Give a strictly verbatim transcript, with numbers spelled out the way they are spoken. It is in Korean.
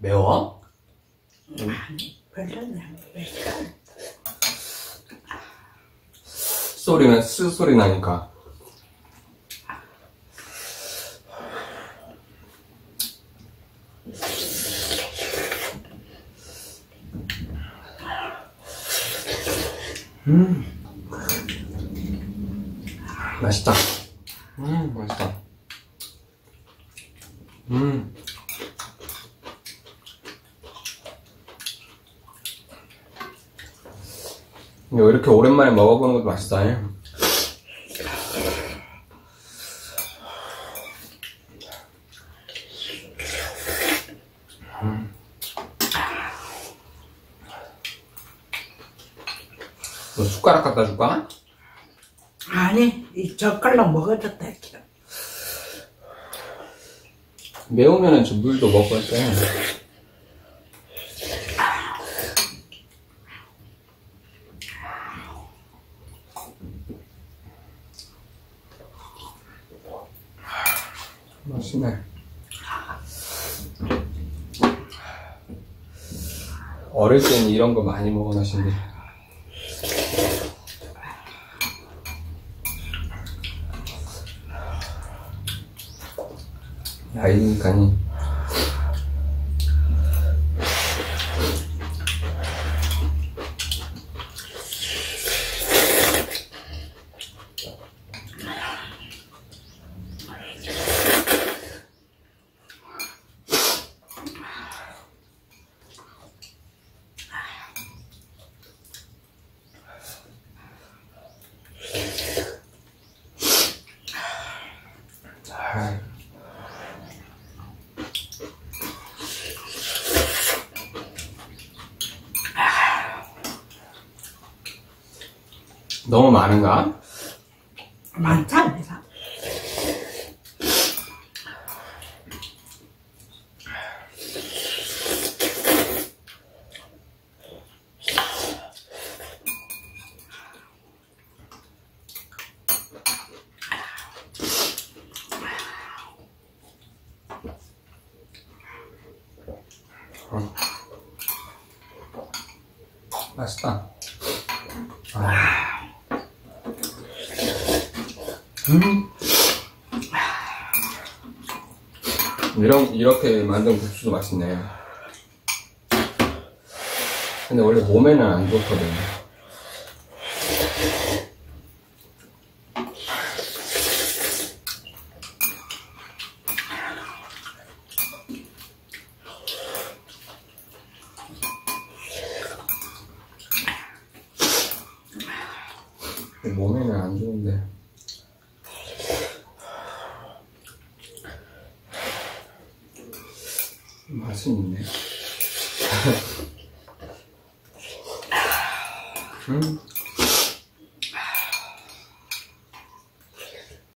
매워? 아니, 별로는 안 매워. 소리는 스 소리 나니까. 음, 맛있다. 음, 맛있다. 음, 이거 이렇게 오랜만에 먹어보는 것도 맛있다. 음. 너 숟가락 갖다 줄까? 아니, 이 젓갈로 먹어도 돼. 매우면은 저 물도 먹을 때. 맛있네. 어릴 때는 이런 거 많이 먹어놨는데. 나이니까니. 너무 많은가? 많지 않나? 어. 맛있다. 아. 음. 이런, 이렇게 만든 국수도 맛있네. 근데 원래 몸에는 안 좋거든. 몸에는 안 좋은데. 맛은 있네. 음.